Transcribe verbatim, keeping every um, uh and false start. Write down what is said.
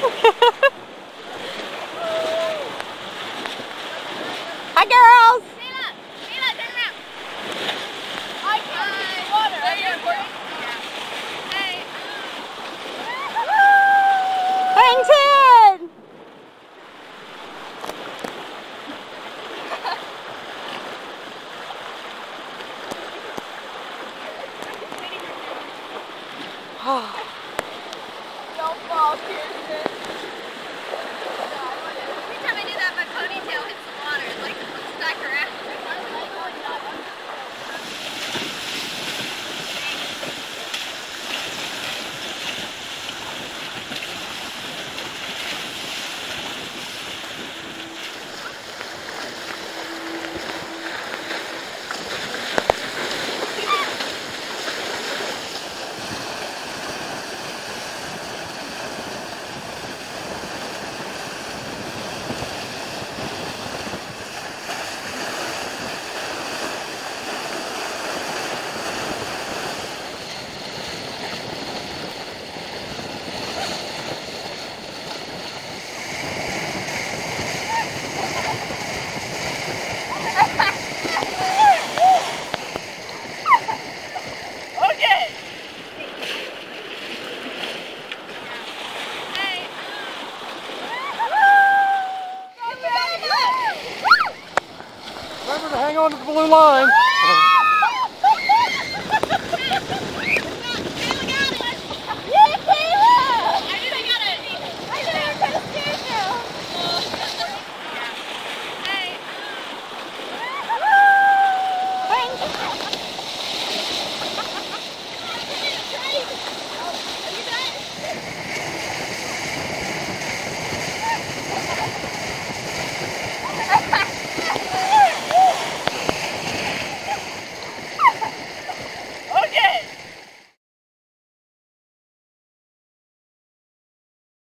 Hi, girls. Mila, Mila, turn around. I can't see the water. Are you recording? Yeah. Hey. Hang ten. Don't fall, Kirsten. Every time I do that, my ponytail hits the water. It's like stuck around. Remember to hang on to the blue line.